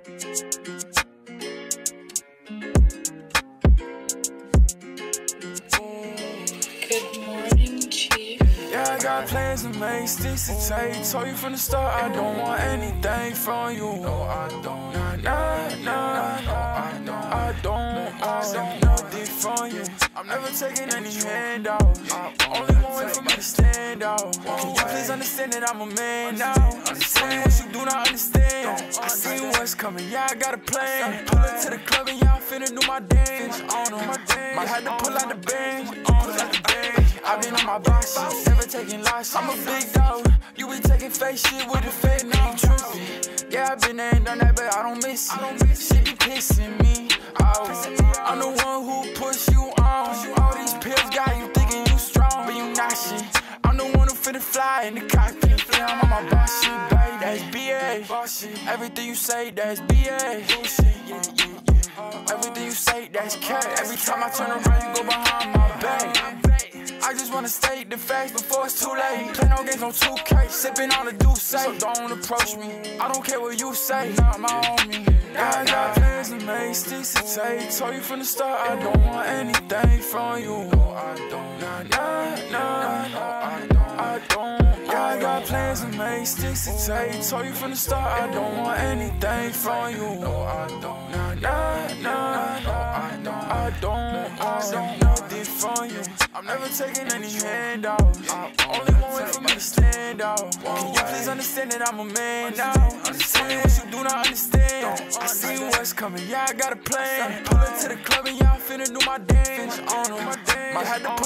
Good morning, Chief. Yeah, I got plans to make sticks to take. Told you from the start I don't want anything from you. No, I don't. I don't want nothing from you. I'm never taking any handouts. Only one way for me to stand out. Can you please understand that I'm a man now? Understand what you do not understand. I see what's coming, yeah, I got a plan. Pull up to the club and y'all finna do my dance. Might have to pull out the bench. I've been on my boss shit, never taking loss. I'm a big dog, you be taking fake shit with a fake name. Trippin', yeah, I been there and done that, but I don't miss it. Shit be pissing me off. I'm the one who push you on. All these pills got you thinking you strong, but you not shit. I'm the one who finna fly in the cockpit. Yeah, I'm on my boss shit, baby. That's BA. Everything you say, that's BA. Everything you say, that's cat. Every time I turn around, you go behind my back. I just wanna state the facts before it's too late. Play no games on 2K, sippin' on the Douce. So don't approach me, I don't care what you say, not my homie. Yeah, I got plans to make sticks to take. Told you from the start I don't want anything from you. No, I don't. I don't. Yeah, I got plans to make sticks to take. Told you from the start I don't want anything from you. No, I don't. I don't want nothing from you. I'm never taking any handouts. Only one way for me to stand out. Can you please understand that I'm a man now? Understand what you do not understand. I see what's coming, yeah, I got a plan. Pull up to the club and y'all finna do my dance. Might have to